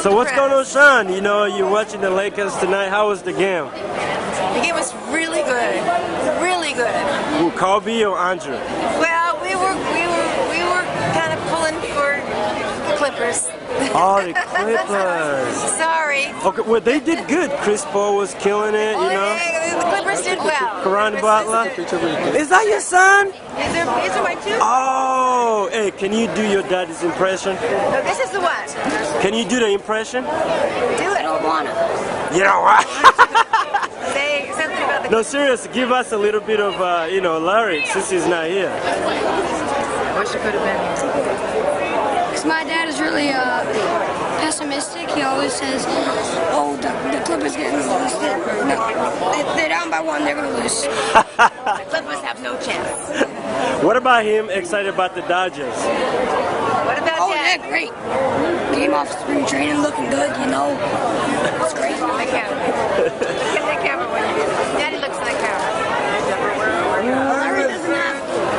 So what's going on, Shawn? You know, you're watching the Lakers tonight. How was the game? The game was really good. Really good. Who, Kobe or Andre? Well, we were kind of pulling for the Clippers. Oh, the Clippers. Sorry. Okay, well, they did good. Chris Paul was killing it, you know. Yeah, the Clippers did well. Karan Butler. Is that your son? These are my two. Oh, hey, can you do your daddy's impression? No, this is the one. Can you do the impression? Do it. I don't want to. You know what? Say something about the... No, seriously, give us a little bit of, you know, lyrics since he's not here. I wish it could have been. Because my dad is really pessimistic. He always says, oh, the Clippers getting lost. No, they're down by one, they're going to lose. The Clippers have no chance. What about him excited about the Dodgers? What about Dad? Dad? They're great. Came off spring training looking good, you know. It's great. The camera. Look at the camera when you do. Daddy looks in the camera. Larry doesn't have.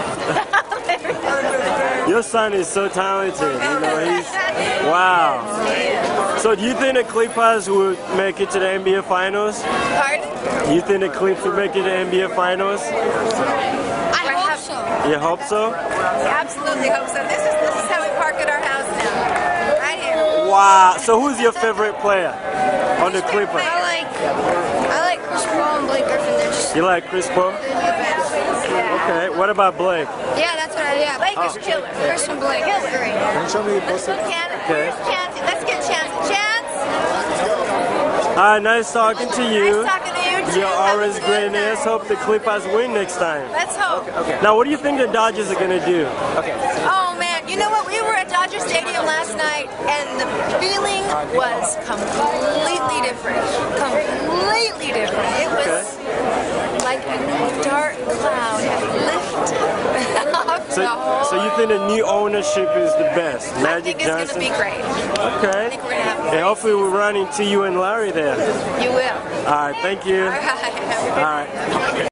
Your son is so talented, you know, he's, wow. So do you think the Clippers would make it to the NBA Finals? Pardon? You think the Clips would make it to the NBA Finals? I hope so. You hope so? Absolutely hope so. This is how we park at our house now. Right here. Wow. So who's your favorite player on the Clippers? I like Chris Paul and Blake Griffin. They're just You like Chris Paul? Okay. What about Blake? yeah, that's what I yeah. Blake is killer. Chris and Blake. Killer. Can you show me Let's look at it. Okay. Here's Chance. Let's get Chance. Chance. Hi, nice talking to you. Nice talking to you too. Your aura's great. Let's hope the Clippers win next time. Let's hope. Now, what do you think the Dodgers are gonna do? Oh man, you know what? We were at Dodger Stadium last night, and the feeling was completely different. Completely different. It was like a dark cloud had lifted off the whole. So you think the new ownership is the best? I Magic think it's Johnson? going to be great. Okay. I think we're going to have. And hopefully we'll run into you and Larry there. You will. All right. Thank you. All right. All right.